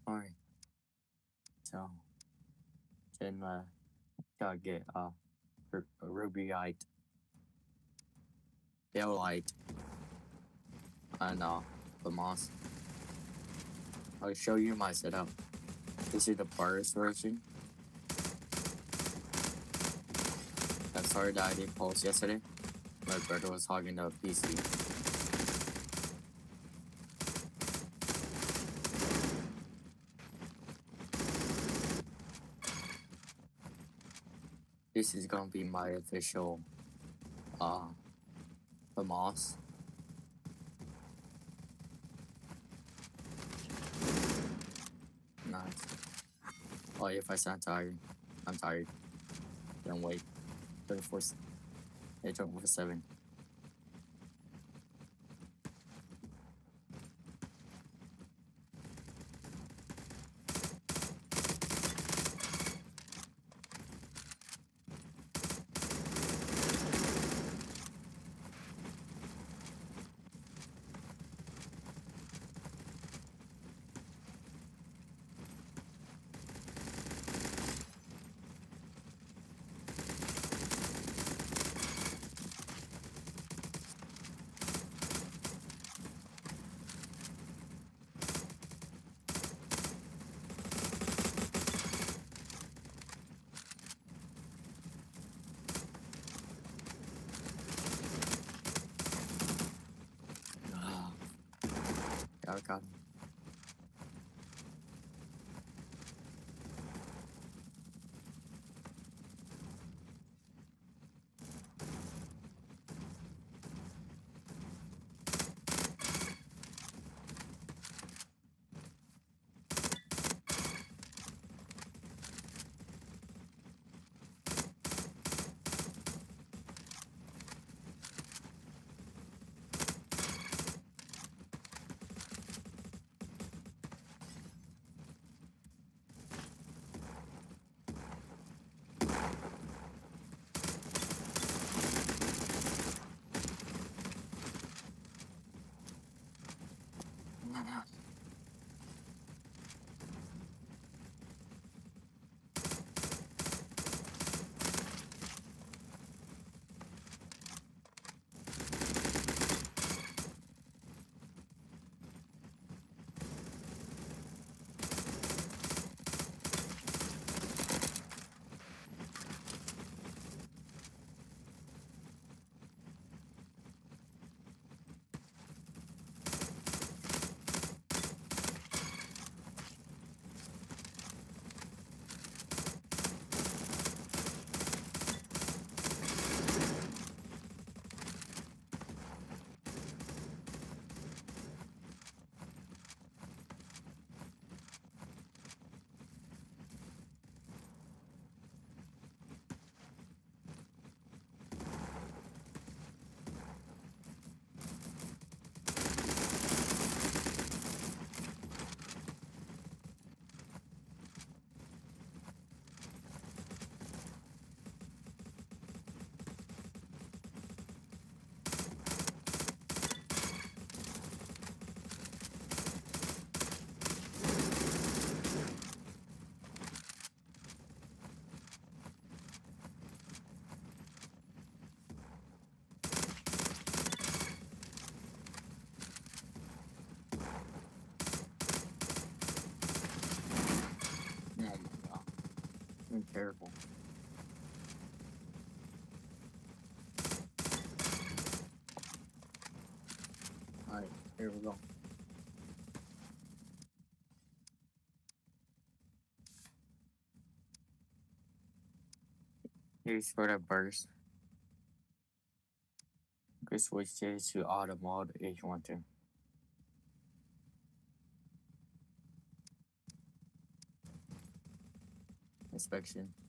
Alright, so then gotta get rubyite, daylight, and the moss. I'll show you my setup. This is the first version. I'm sorry that I didn't post yesterday. My brother was hogging the PC. This is gonna be my official the moss. Nice. Oh, if I sound tired, I'm tired. Don't wait. 24/7. Got him. Oh my god. I'm terrible. Alright, here we go. Here's for the burst. You can switch this to auto mode if you want to. Inspection.